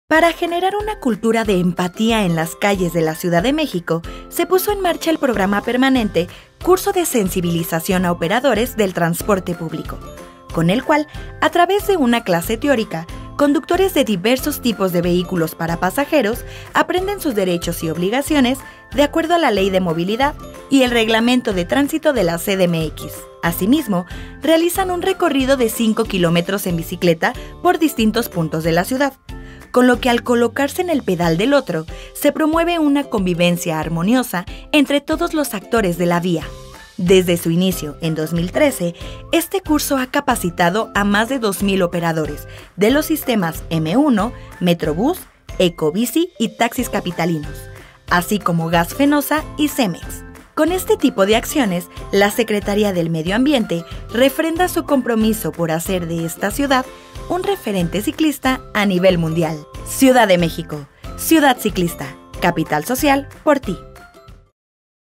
Para generar una cultura de empatía en las calles de la Ciudad de México, se puso en marcha el programa permanente Curso de Sensibilización a Operadores del Transporte Público, con el cual, a través de una clase teórica, conductores de diversos tipos de vehículos para pasajeros aprenden sus derechos y obligaciones de acuerdo a la Ley de Movilidad y el Reglamento de Tránsito de la CDMX. Asimismo, realizan un recorrido de 5 kilómetros en bicicleta por distintos puntos de la ciudad, con lo que al colocarse en el pedal del otro, se promueve una convivencia armoniosa entre todos los actores de la vía. Desde su inicio, en 2013, este curso ha capacitado a más de 2,000 operadores de los sistemas M1, Metrobús, Ecobici y taxis capitalinos, así como Gas Fenosa y Cemex. Con este tipo de acciones, la Secretaría del Medio Ambiente refrenda su compromiso por hacer de esta ciudad un referente ciclista a nivel mundial. Ciudad de México, ciudad ciclista, capital social por ti.